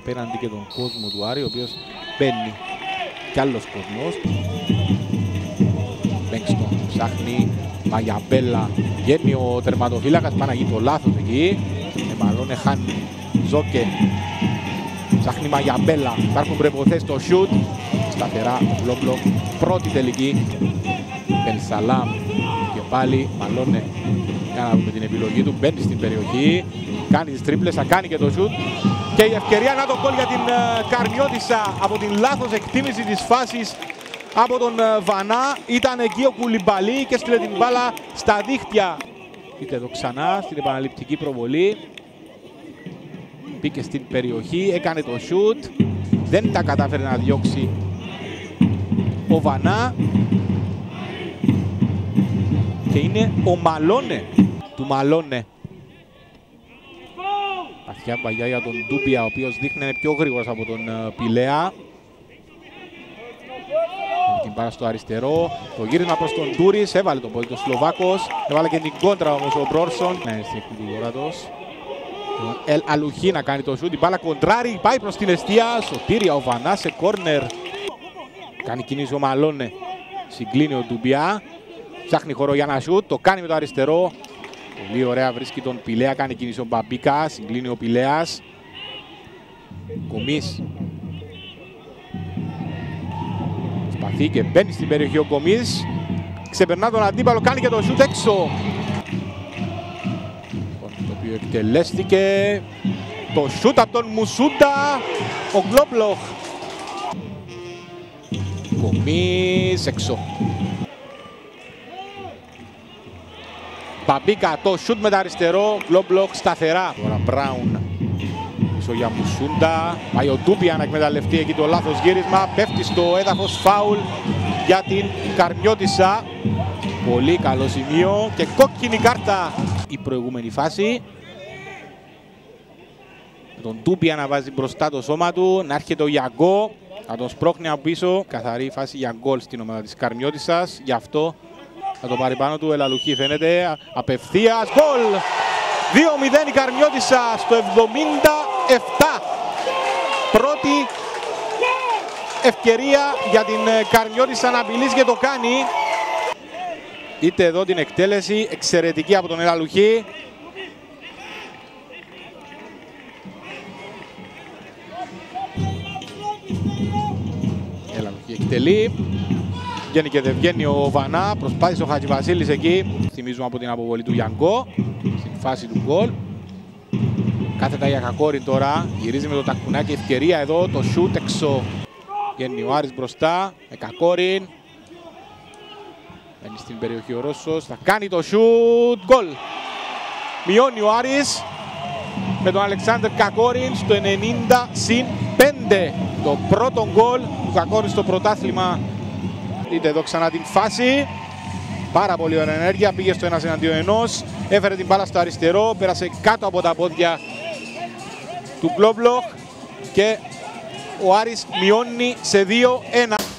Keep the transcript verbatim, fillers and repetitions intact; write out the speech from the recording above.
απέναντι και τον κόσμο του Άρη, ο οποίος μπαίνει κι άλλος κόσμος. Μπέγκστον ψάχνει, Μαγιαμπέλα, βγαίνει ο τερματοφύλακας, πάει να γίνει το λάθος εκεί. Εμαλώνε, χάνει, Ζόκε, ψάχνει Μαγιαμπέλα, υπάρχουν προϋποθέσεις στο σιούτ. Σταθερά, Λόμπλοκ, πρώτη τελική. Μπενσαλάμ και πάλι Μαλώνε, κάναμε την επιλογή του, μπαίνει στην περιοχή, κάνει τις τρίπλες, θα κάνει και το σιούτ. Και η ευκαιρία να το γκολ για την uh, Καρμιώτισσα από την λάθος εκτίμηση της φάσης από τον uh, Βανά. Ήταν εκεί ο Κουλιμπαλί και έστειλε την μπάλα στα δίχτυα. Δείτε εδώ ξανά στην επαναληπτική προβολή. Μπήκε στην περιοχή, έκανε το σιούτ. Δεν τα κατάφερε να διώξει ο Βανά. Και είναι ο Μαλώνε, του Μαλώνε. Βαθιά παγιά για τον Ντούμπια, ο οποίος δείχνει είναι πιο γρήγορος από τον uh, Πηλέα. Την πάρα στο αριστερό, το γύρισμα προς τον Τούρις, έβαλε τον πόδι του Σλοβάκος, έβαλε και την κόντρα όμως ο Μπρόρσον. Ναι, στην εκπληκτικοράτος. Τον Ελ Αλουχή να κάνει το σούτ, την μπάλα κοντράρει, πάει προς την εστία, σωτήρια ο Βανάς σε κόρνερ. Κάνει κίνηση ο Μαλώνε, συγκλίνει ο Ντούμπια, ψάχνει χώρο για να σούτ, το κάνει με το αριστερό. Πολύ ωραία, βρίσκει τον Πηλέα, κάνει κίνηση ο Μπαμπίκα, συγκλίνει ο Πηλέας. Κομής. Σπαθεί και μπαίνει στην περιοχή ο Κομής. Ξεπερνά τον αντίπαλο, κάνει και το σούτ έξω. Το οποίο εκτελέστηκε. Το σούτ από τον Μουσούντα. Ο Γκλόμπλοχ. Κομής έξω. Μπαμπίκα, το σούτ με τα αριστερό, Γκλόμπλοχ σταθερά. Τώρα Μπράουν, πίσω για Μουσούντα, πάει ο Ντούμπια να εκμεταλλευτεί εκεί το λάθος γύρισμα, πέφτει στο έδαφος, φάουλ για την Καρμιώτισσα. Πολύ καλό σημείο και κόκκινη κάρτα η προηγούμενη φάση. Τον Ντούμπια να βάζει μπροστά το σώμα του, να έρχεται ο Γιαγκό, θα τον σπρώχνει από πίσω. Καθαρή φάση για γκολ στην ομάδα της Καρμιώτισσας, γι' αυτό θα το πάρει πάνω του, Ελαλουχή φαίνεται, απευθείας, γκολ! δύο μηδέν η Καρμιώτισσα στο εβδομήντα επτά. Πρώτη ευκαιρία για την Καρμιώτισσα να απειλήσει και το κάνει. Δείτε εδώ την εκτέλεση, εξαιρετική από τον Ελαλουχή. Ελαλουχή εκτελεί. Βγαίνει και δεν βγαίνει ο Βανά, προσπάθησε ο Χατζηβασίλης εκεί. Θυμίζουμε από την αποβολή του Γιανγκό, στην φάση του γκολ. Κάθετα για Κακόριν τώρα, γυρίζει με το τακουνάκι, ευκαιρία εδώ, το σούτ έξω. Βγαίνει ο Άρης μπροστά, με Κακόριν. Μπαίνει στην περιοχή ο Ρώσος, θα κάνει το σούτ, γκολ. Μειώνει ο Άρης με τον Αλεξάνδρ Κακόριν στο ενενήντα συν πέντε. Το πρώτο γκολ του Κακόριν στο πρωτάθλημα. Δείτε εδώ ξανά την φάση. Πάρα πολύ ωραία ενέργεια. Πήγε στο ένας εναντίον ενός. Έφερε την μπάλα στο αριστερό. Πέρασε κάτω από τα πόδια του Γκλόμπλοχ. Και ο Άρης μειώνει σε δύο ένα.